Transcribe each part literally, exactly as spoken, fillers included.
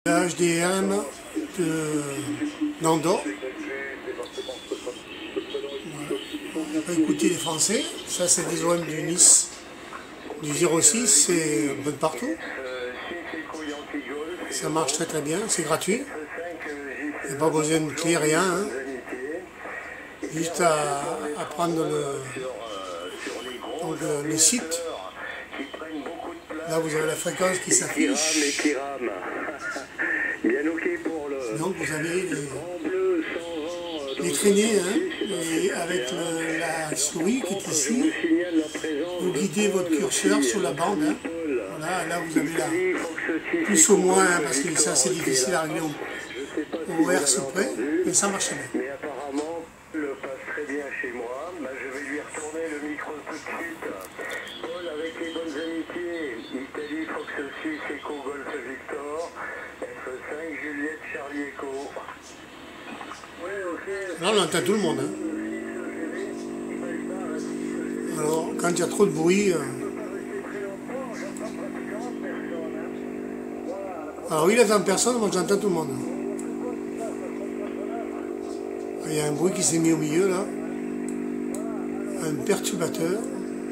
H D M de Nando. On peut écouter les Français. Ça, c'est des O M du Nice. Du zéro six, c'est un peu de partout. Ça marche très très bien, c'est gratuit. Il n'y a pas besoin de clé, rien. Hein. Juste à, à prendre le, donc le, le site. Là, vous avez la fréquence qui s'affiche. Donc, vous avez les, les traînées hein, et avec le, la souris qui est ici. Vous guidez votre curseur sur la bande. Hein. Voilà, là, vous avez la plus ou moins, hein, parce que c'est assez difficile à régler au, au hertz près, mais ça marche bien. Chez moi, bah, je vais lui retourner le micro tout de suite. Paul, avec les bonnes amitiés, Italie, Fox six, Echo, Golf, Victor, F cinq, Juliette, Charlie, Echo. Ouais, ok. Là, on entend tout le monde. Hein. Alors, quand il y a trop de bruit... Euh... Alors, il attend personne, moi j'entends tout le monde. Il y a un bruit qui s'est mis au milieu, là. Un perturbateur.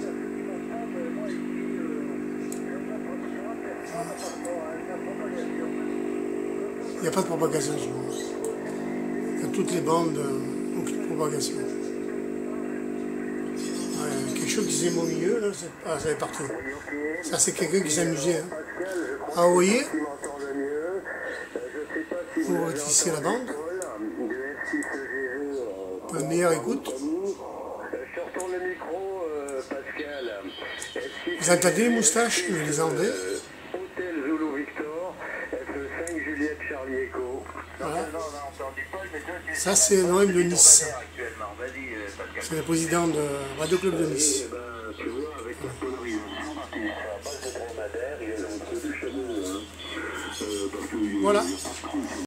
Il n'y a pas de propagation, je pense. Il y a toutes les bandes, euh, aucune propagation. Ouais, quelque chose qui s'est mis au milieu, là, c'est ah, ça est parti. Ça, c'est quelqu'un qui s'amusait. Hein. Ah, vous voyez? Vous retissez la bande. Pour une meilleure écoute. Vous entendez les moustaches, je les enlève. Voilà. Ça, c'est un O M de Nice. C'est le président de Radio Club de Nice. Voilà.